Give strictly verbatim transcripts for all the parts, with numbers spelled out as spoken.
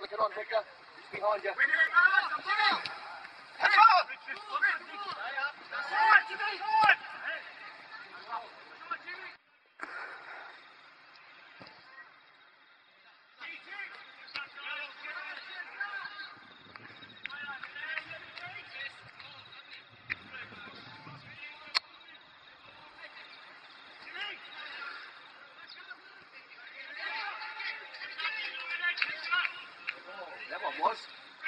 Flick it on, Victor. He's behind you. That one was.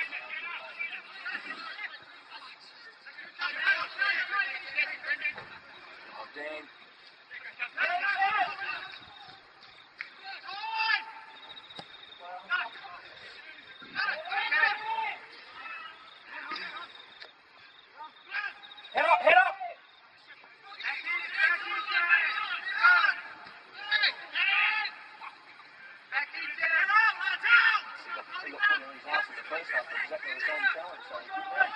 Oh, Dan. Head up, head up! He got plenty on his ass at the first half, but exactly the same challenge, so good man.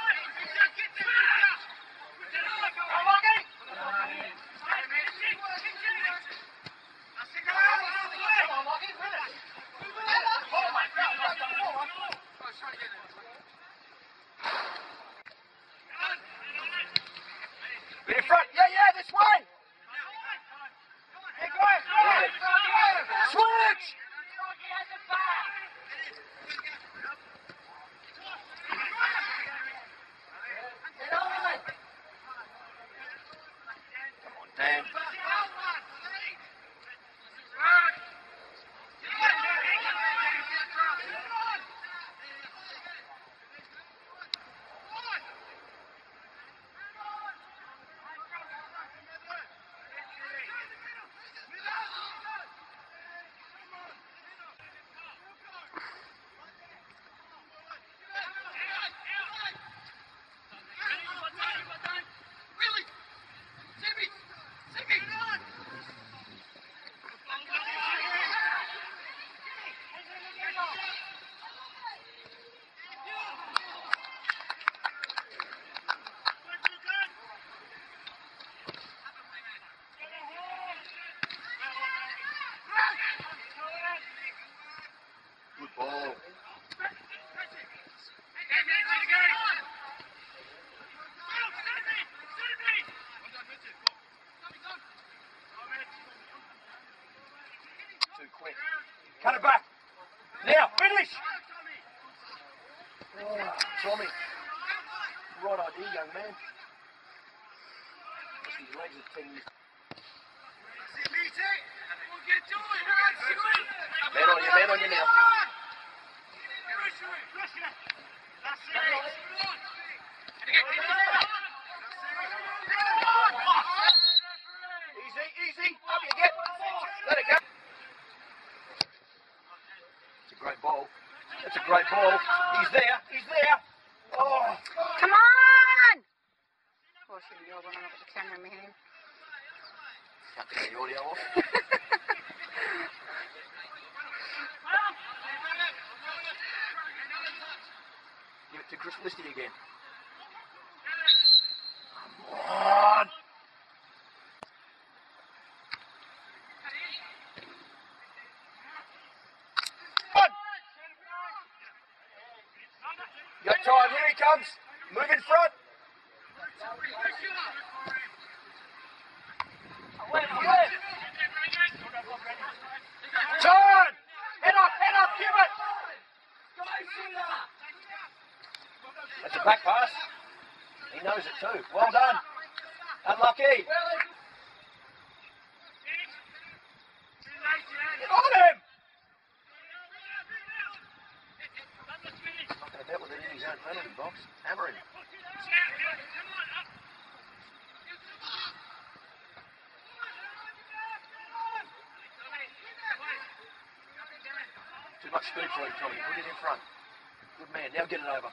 Get in front, yeah, yeah, this way! Switch! Come on, Dan. Good ball. Too quick. Cut it back. Now, finish! Oh, Tommy. Right idea, young man. His legs are ten years. Man on you, man on you now. Easy, easy. Up you get. Let it go. It's a great ball. It's a great ball. He's there. He's there. Oh. Come on! Oh, I should be yelled when I got the camera in my hand. Can't turn the audio off. Give it to Chris Listy again. Come on! You got time, here he comes. Move in front. Turn! Head up, head up, give it! That's a back pass. He knows it too. Well done. Unlucky. Get on him! Not going to bet with it in his own penalty box. Hammer him. Too much speed for him, Tommy. Put it in front. Good man. Now get it over.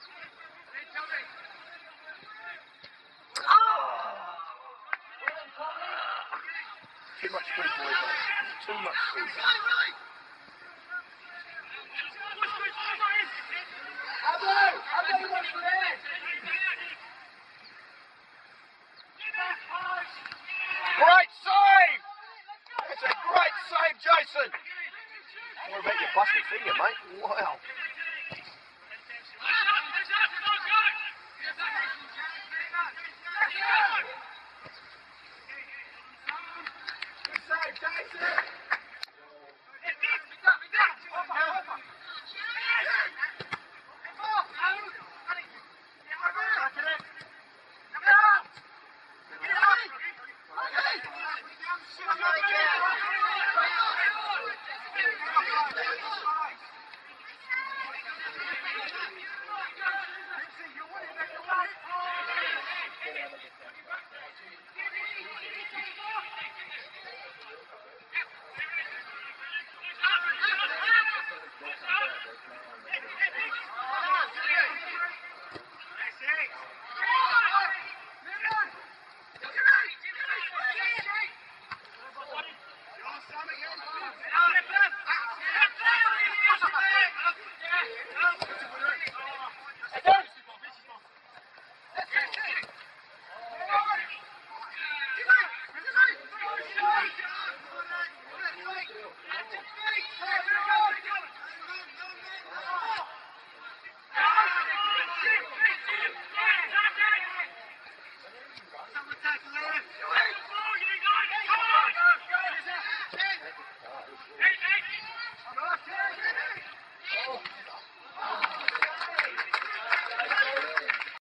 Too much speed for him. Too much speed. Great save! It's a great save, Jason. What about your busted finger, mate? Wow. Good save, Jason!